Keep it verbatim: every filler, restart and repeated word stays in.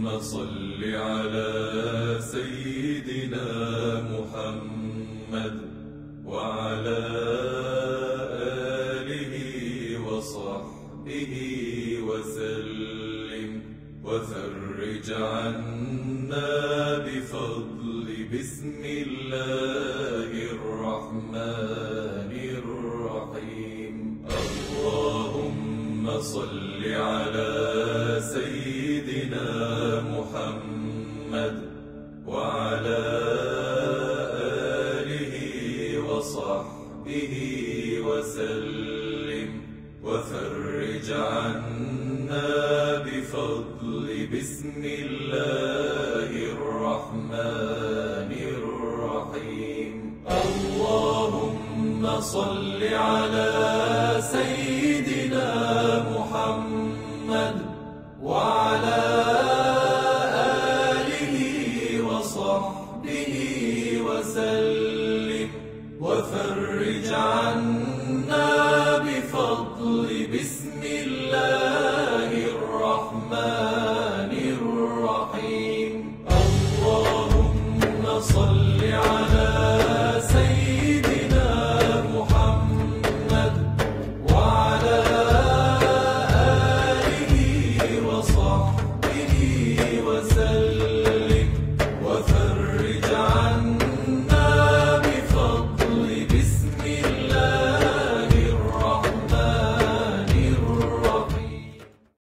صل على سيدنا محمد وعلى آله وصحبه وسلم وفرج عنا بفضل بسم الله الرحمن الرحيم. اللهم صل على سيدنا محمد وعلى آله وصحبه وسلم وفرج عنا بفضل بسم الله الرحمن الرحيم. اللهم صل على سيدنا محمد وعلى